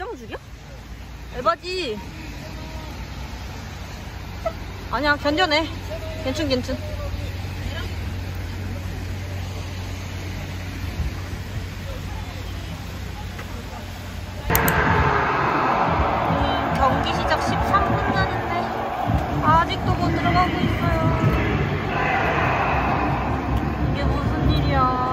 죽여? 에바지. 아니야, 견뎌내. 괜춘. 경기 시작 13분 나는데 아직도 못 들어가고 있어요. 이게 무슨 일이야.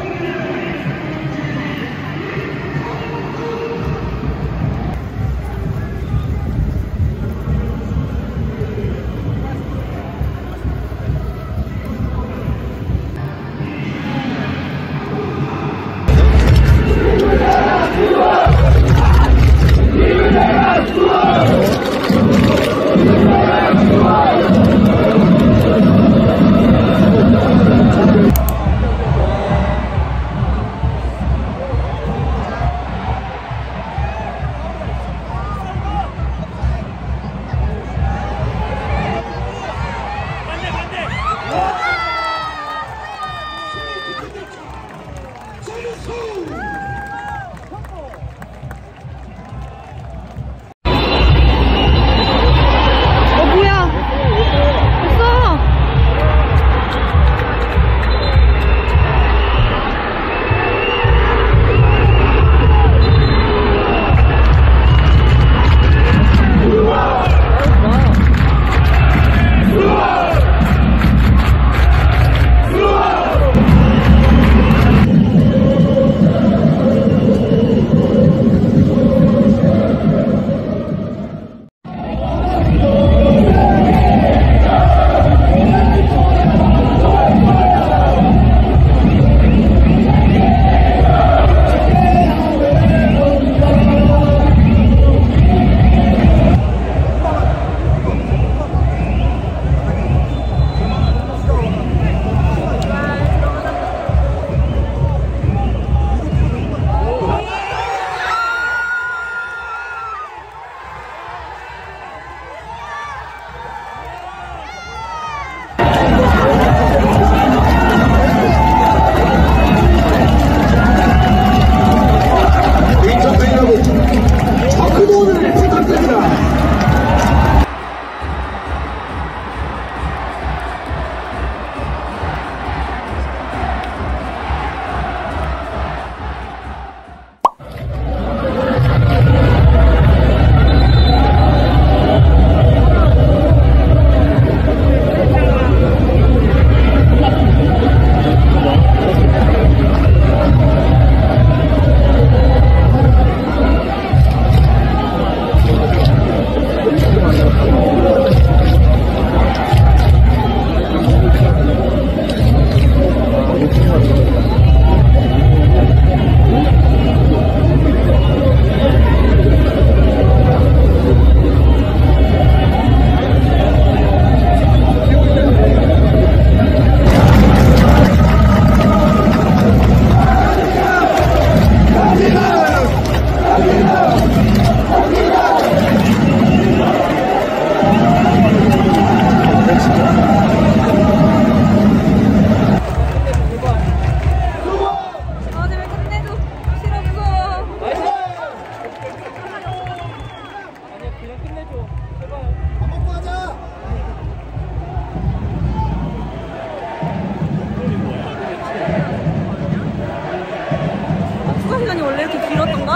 시간이 원래 이렇게 길었던가?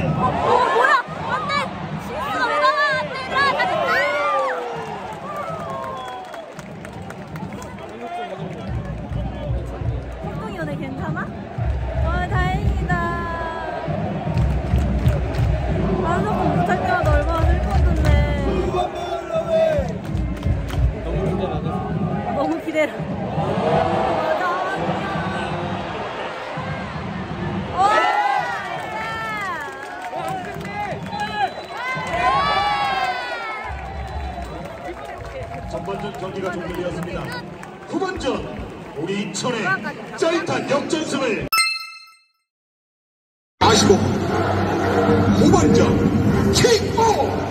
뭐야! 안 돼! 실수가 왜 나와! 안 돼! 활동이 오늘 괜찮아? 다행이다. 한석도 못할 때마다 얼마나 슬펐는데. 너무 기대라. 전반전 경기가 종료되었습니다. 후반전 우리 인천의 짜릿한 역전승을 아시고 후반전 킥오!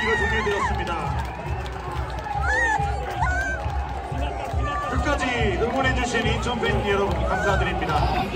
경기가 종료되었습니다. 끝까지 응원해주신 인천 팬 여러분 감사드립니다.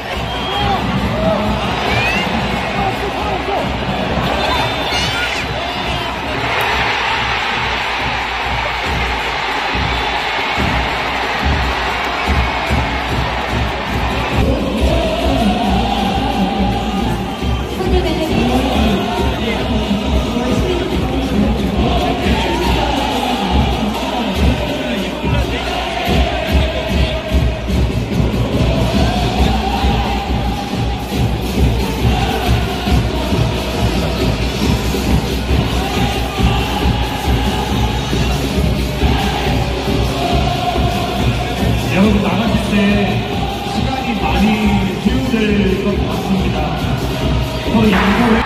여러분 나가실 때 시간이 많이 소요될 것 같습니다. 서로 양보해.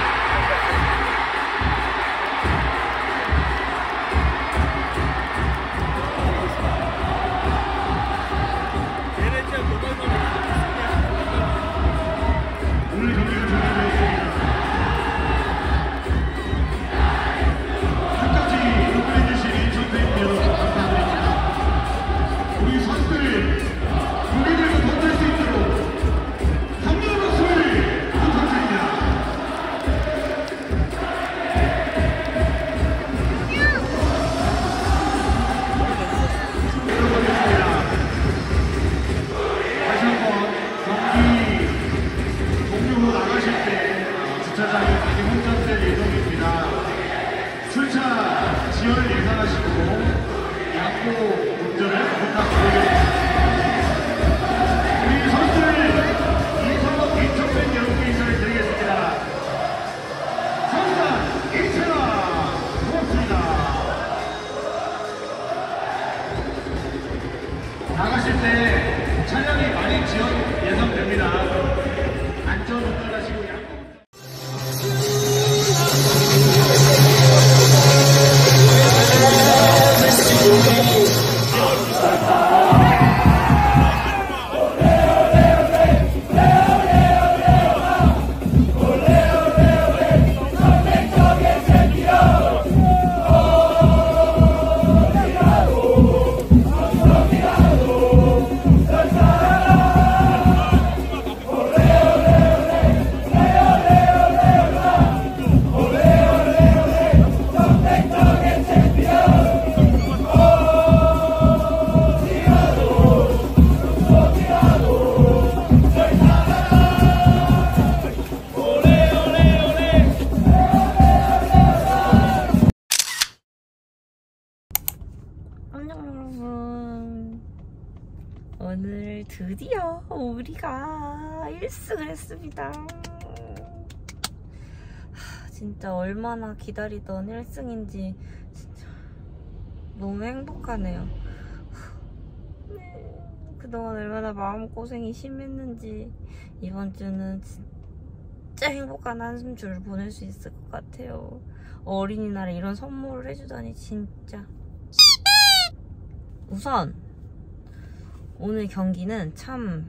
오늘 경기가 종료되었습니다. 끝까지 응원해주신 인천 팬 여러분 감사드립니다. 우리 선수들 고개 들고 던질 수 있도록 강렬한 박수를 부탁드립니다. 다시 한번 경기 종료 후 나가실 때 주차장에 많이 혼잡될 예정입니다. 출차 지연을 예상하시고 양보 운전을 부탁드립니다. 우리 선수들 인천 팬 여러분께 인사를 드리겠습니다. 선수단 이채라 고맙습니다. 나가실 때 차량이 많이 지연 예상됩니다. 안전 운전하시고 양보 안녕 여러분. 오늘 드디어 우리가 1승을 했습니다. 진짜 얼마나 기다리던 1승인지 진짜 너무 행복하네요. 그동안 얼마나 마음고생이 심했는지 이번 주는 진짜 행복한 한숨줄을 보낼 수 있을 것 같아요. 어린이날에 이런 선물을 해주다니 진짜. 우선 오늘 경기는 참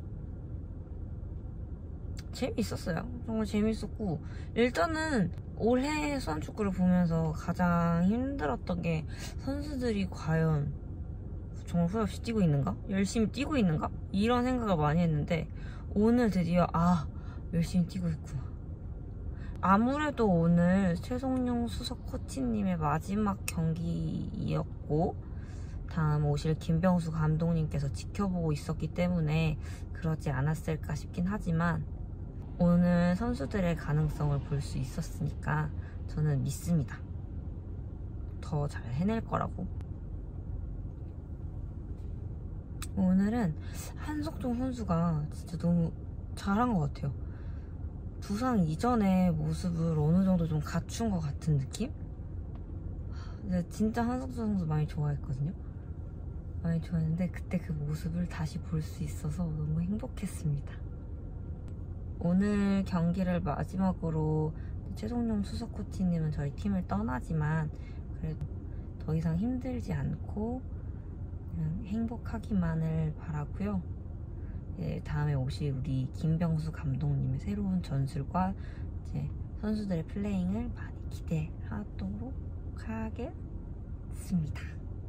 재밌었어요. 정말 재밌었고, 일단은 올해 수원축구를 보면서 가장 힘들었던 게 선수들이 과연 정말 후회 없이 뛰고 있는가? 열심히 뛰고 있는가? 이런 생각을 많이 했는데 오늘 드디어 열심히 뛰고 있구나. 아무래도 오늘 최성용 수석 코치님의 마지막 경기였고 다음 오실 김병수 감독님께서 지켜보고 있었기 때문에 그러지 않았을까 싶긴 하지만 오늘 선수들의 가능성을 볼 수 있었으니까 저는 믿습니다. 더 잘 해낼 거라고. 오늘은 한석종 선수가 진짜 너무 잘한 것 같아요. 부상 이전의 모습을 어느 정도 좀 갖춘 것 같은 느낌? 근데 진짜 한석종 선수 많이 좋아했거든요. 많이 좋아했는데 그때 그 모습을 다시 볼 수 있어서 너무 행복했습니다. 오늘 경기를 마지막으로 최성용 수석 코치님은 저희 팀을 떠나지만 그래도 더 이상 힘들지 않고 그냥 행복하기만을 바라고요. 예, 다음에 오실 우리 김병수 감독님의 새로운 전술과 이제 선수들의 플레잉을 많이 기대하도록 하겠습니다.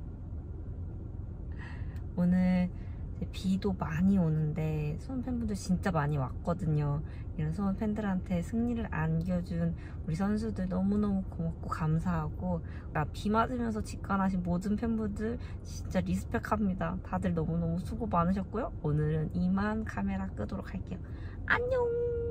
오늘 비도 많이 오는데 수원 팬분들 진짜 많이 왔거든요. 이런 수원 팬들한테 승리를 안겨준 우리 선수들 너무너무 고맙고 감사하고, 비 맞으면서 직관하신 모든 팬분들 진짜 리스펙합니다. 다들 너무너무 수고 많으셨고요. 오늘은 이만 카메라 끄도록 할게요. 안녕.